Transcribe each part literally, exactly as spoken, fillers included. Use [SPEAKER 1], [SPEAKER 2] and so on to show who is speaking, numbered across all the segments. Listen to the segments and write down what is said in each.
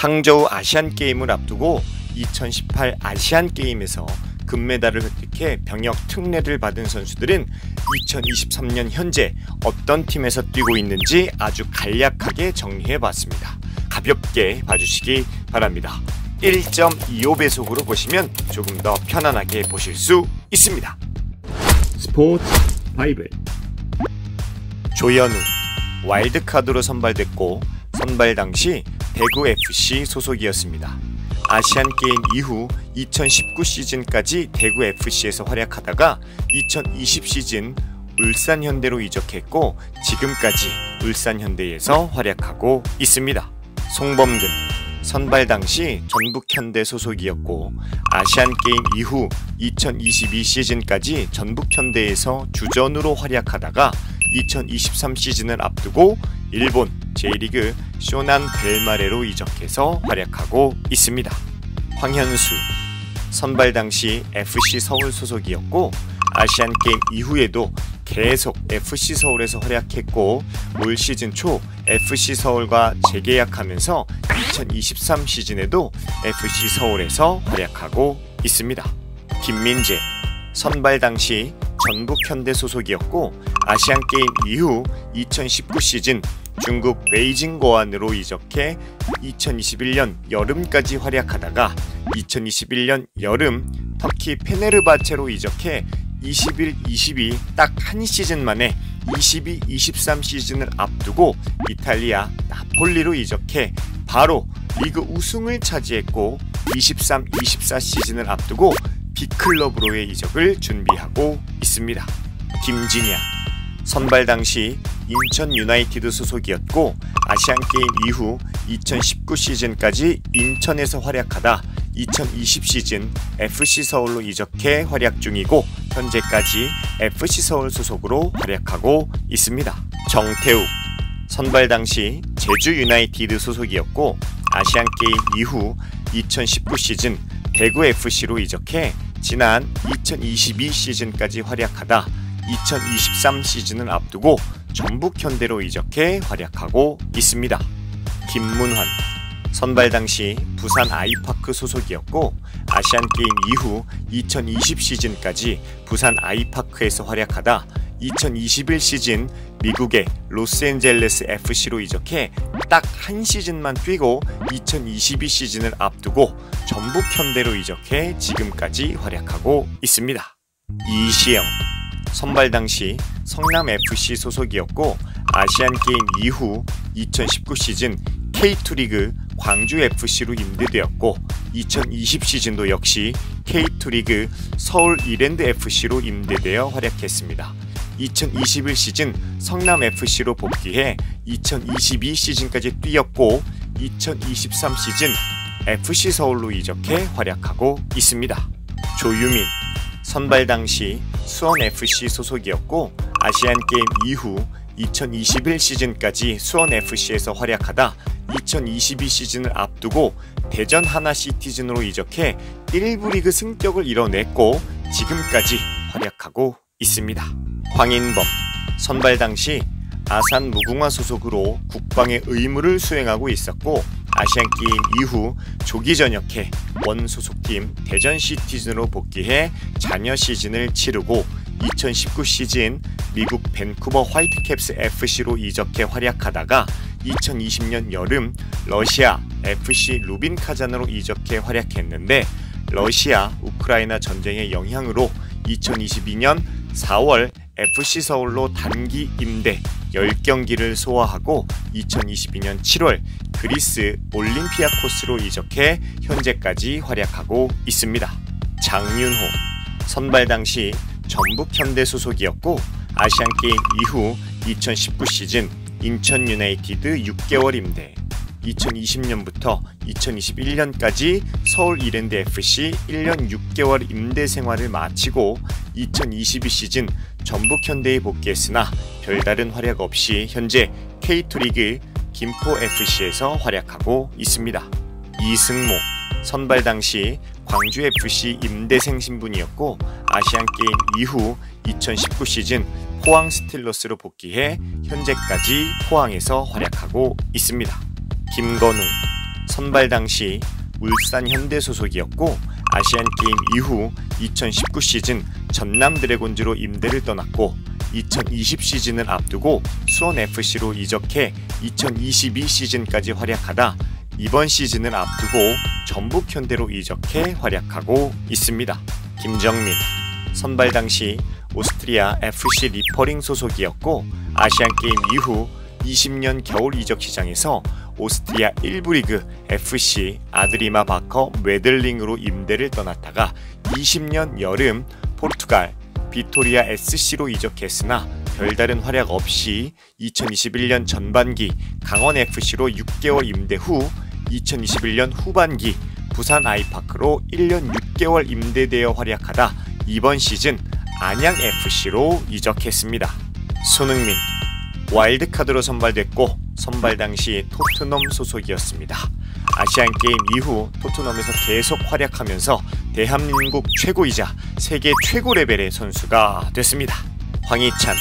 [SPEAKER 1] 항저우 아시안게임을 앞두고 이천십팔 아시안게임에서 금메달을 획득해 병역 특례를 받은 선수들은 이천이십삼 년 현재 어떤 팀에서 뛰고 있는지 아주 간략하게 정리해봤습니다. 가볍게 봐주시기 바랍니다. 일 점 이오 배속으로 보시면 조금 더 편안하게 보실 수 있습니다.
[SPEAKER 2] 스포츠 바이블.
[SPEAKER 1] 조현우 와일드카드로 선발됐고 선발 당시 대구에프씨 소속이었습니다. 아시안게임 이후 이천십구 시즌까지 대구에프씨에서 활약하다가 이천이십 시즌 울산현대로 이적했고 지금까지 울산현대에서 활약하고 있습니다. 송범근 선발 당시 전북현대 소속이었고 아시안게임 이후 이천이십이 시즌까지 전북현대에서 주전으로 활약하다가 이천이십삼 시즌을 앞두고 일본 제이리그 쇼난 벨마레로 이적해서 활약하고 있습니다. 황현수 선발 당시 에프씨 서울 소속이었고 아시안게임 이후에도 계속 에프씨 서울에서 활약했고 올 시즌 초 에프씨 서울과 재계약하면서 이천이십삼 시즌에도 에프씨 서울에서 활약하고 있습니다. 김민재 선발 당시 전북현대 소속이었고 아시안게임 이후 이천십구 시즌 중국 베이징 고안으로 이적해 이천이십일 년 여름까지 활약하다가 이천이십일 년 여름 터키 페네르바체로 이적해 이십일, 이십이 딱 한 시즌 만에 이십이, 이십삼 시즌을 앞두고 이탈리아 나폴리로 이적해 바로 리그 우승을 차지했고 이십삼, 이십사 시즌을 앞두고 빅클럽으로의 이적을 준비하고 있습니다. 김진야 선발 당시 인천 유나이티드 소속이었고 아시안게임 이후 이천십구 시즌까지 인천에서 활약하다 이천이십 시즌 에프씨 서울로 이적해 활약 중이고 현재까지 에프씨 서울 소속으로 활약하고 있습니다. 정태욱 선발 당시 제주 유나이티드 소속이었고 아시안게임 이후 이천십구 시즌 대구에프씨로 이적해 지난 이천이십이 시즌까지 활약하다 이천이십삼 시즌을 앞두고 전북현대로 이적해 활약하고 있습니다. 김문환 선발 당시 부산 아이파크 소속이었고 아시안게임 이후 이천이십 시즌까지 부산 아이파크에서 활약하다 이천이십일 시즌 미국의 로스앤젤레스 에프씨로 이적해 딱 한 시즌만 뛰고 이천이십이 시즌을 앞두고 전북현대로 이적해 지금까지 활약하고 있습니다. 이시영 선발 당시 성남에프씨 소속이었고 아시안게임 이후 이천십구 시즌 케이투 리그 광주에프씨로 임대되었고 이천이십 시즌도 역시 케이투 리그 서울 이랜드에프씨로 임대되어 활약했습니다. 이천이십일 시즌 성남에프씨로 복귀해 이천이십이 시즌까지 뛰었고 이천이십삼 시즌 에프씨 서울로 이적해 활약하고 있습니다. 조유민 선발 당시 수원에프씨 소속이었고 아시안게임 이후 이천이십일 시즌까지 수원에프씨에서 활약하다 이천이십이 시즌을 앞두고 대전 하나시티즌으로 이적해 일 부 리그 승격을 이뤄냈고 지금까지 활약하고 있습니다. 황인범 선발 당시 아산 무궁화 소속으로 국방의 의무를 수행하고 있었고 아시안게임 이후 조기 전역해 원 소속팀 대전 시티즌으로 복귀해 잔여 시즌을 치르고 이천십구 시즌 미국 밴쿠버 화이트캡스 에프씨로 이적해 활약하다가 이천이십 년 여름 러시아 에프씨 루빈 카잔으로 이적해 활약했는데 러시아 우크라이나 전쟁의 영향으로 이천이십이 년 사월 에프씨 서울로 단기 임대 십 경기를 소화하고 이천이십이 년 칠월 그리스 올림피아코스로 이적해 현재까지 활약하고 있습니다. 장윤호 선발 당시 전북현대 소속이었고 아시안게임 이후 이천십구 시즌 인천 유나이티드 육 개월 임대 이천이십 년부터 이천이십일 년까지 서울 이랜드에프씨 일 년 육 개월 임대 생활을 마치고 이천이십이 시즌 전북현대에 복귀했으나 별다른 활약 없이 현재 케이투 리그 김포에프씨에서 활약하고 있습니다. 이승모 선발 당시 광주에프씨 임대생 신분이었고 아시안게임 이후 이천십구 시즌 포항 스틸러스로 복귀해 현재까지 포항에서 활약하고 있습니다. 김건웅 선발 당시 울산 현대 소속이었고 아시안게임 이후 이천십구 시즌 전남 드래곤즈로 임대를 떠났고 이천이십 시즌을 앞두고 수원에프씨로 이적해 이천이십이 시즌까지 활약하다 이번 시즌을 앞두고 전북현대로 이적해 활약하고 있습니다. 김정민 선발 당시 오스트리아 에프씨 리퍼링 소속이었고 아시안게임 이후 이십 년 겨울 이적 시장에서 오스트리아 일 부 리그 에프씨 아드리마 바커 웨들링으로 임대를 떠났다가 이십 년 여름 포르투갈 비토리아 에스씨로 이적했으나 별다른 활약 없이 이천이십일 년 전반기 강원에프씨로 육 개월 임대 후 이천이십일 년 후반기 부산 아이파크로 일 년 육 개월 임대되어 활약하다 이번 시즌 안양에프씨로 이적했습니다. 손흥민 와일드카드로 선발됐고 선발 당시 토트넘 소속이었습니다. 아시안게임 이후 토트넘에서 계속 활약하면서 대한민국 최고이자 세계 최고 레벨의 선수가 됐습니다. 황희찬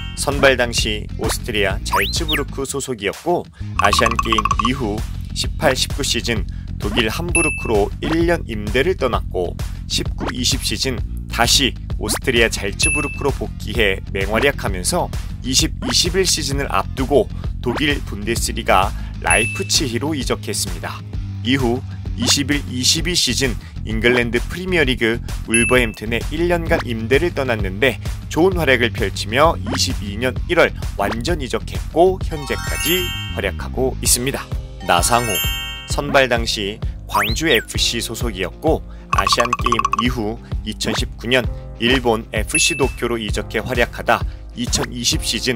[SPEAKER 1] 선발 당시 오스트리아 잘츠부르크 소속이었고 아시안게임 이후 십팔 십구 시즌 독일 함부르크로 일 년 임대를 떠났고 십구 이십 시즌 다시 오스트리아 잘츠부르크로 복귀해 맹활약하면서 이십 이십일 시즌을 앞두고 독일 분데스리가 라이프치히로 이적했습니다. 이후 이십일 이십이 시즌 잉글랜드 프리미어리그 울버햄튼에 일 년간 임대를 떠났는데 좋은 활약을 펼치며 이십이 년 일월 완전 이적했고 현재까지 활약하고 있습니다. 나상호 선발 당시 광주에프씨 소속이었고 아시안게임 이후 이천십구 년 일본 에프씨 도쿄로 이적해 활약하다 이천이십 시즌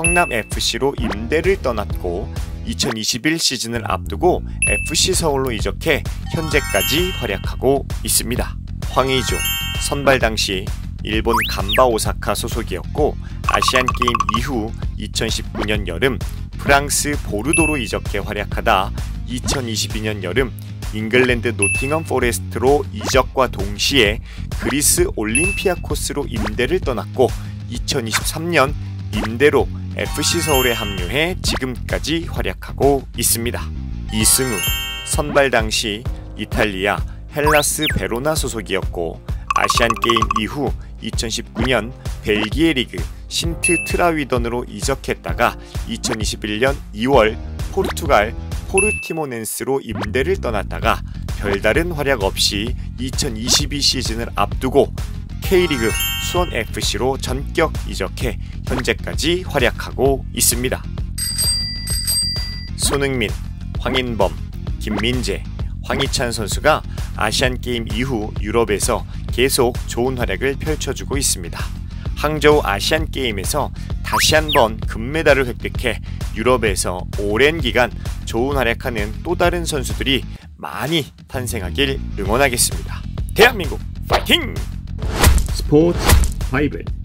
[SPEAKER 1] 성남에프씨로 임대를 떠났고 이천이십일 시즌을 앞두고 에프씨 서울로 이적해 현재까지 활약하고 있습니다. 황의조 선발 당시 일본 간바 오사카 소속이었고 아시안게임 이후 이천십구 년 여름 프랑스 보르도로 이적해 활약하다 이천이십이 년 여름 잉글랜드 노팅엄 포레스트로 이적과 동시에 그리스 올림피아코스로 임대를 떠났고 이천이십삼 년 임대로 에프씨 서울에 합류해 지금까지 활약하고 있습니다. 이승우 선발 당시 이탈리아 헬라스 베로나 소속이었고 아시안게임 이후 이천십구 년 벨기에 리그 신트 트라위던으로 이적했다가 이천이십일 년 이월 포르투갈 포르티모넨스로 임대를 떠났다가 별다른 활약 없이 이천이십이 시즌을 앞두고 K리그 수원에프씨로 전격 이적해 현재까지 활약하고 있습니다. 손흥민, 황인범, 김민재, 황희찬 선수가 아시안게임 이후 유럽에서 계속 좋은 활약을 펼쳐주고 있습니다. 항저우 아시안게임에서 다시 한번 금메달을 획득해 유럽에서 오랜 기간 좋은 활약하는 또 다른 선수들이 많이 탄생하길 응원하겠습니다. 대한민국 파이팅!
[SPEAKER 2] 스포츠 바이블